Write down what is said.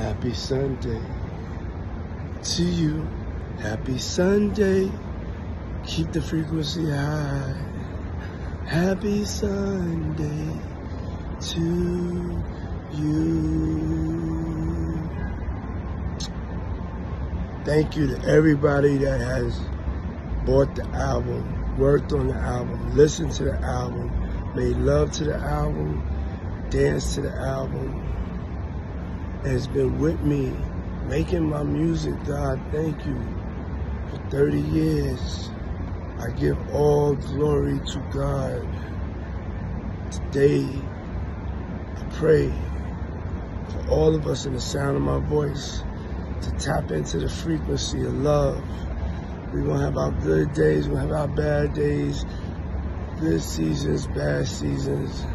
Happy Sunday to you. Happy Sunday. Keep the frequency high. Happy Sunday to you. Thank you to everybody that has bought the album, worked on the album, listened to the album, made love to the album, danced to the album, and has been with me making my music. God, thank you. For 30 years, I give all glory to God. Today, I pray for all of us in the sound of my voice to tap into the frequency of love. We're going to have our good days, we're going to have our bad days, good seasons, bad seasons.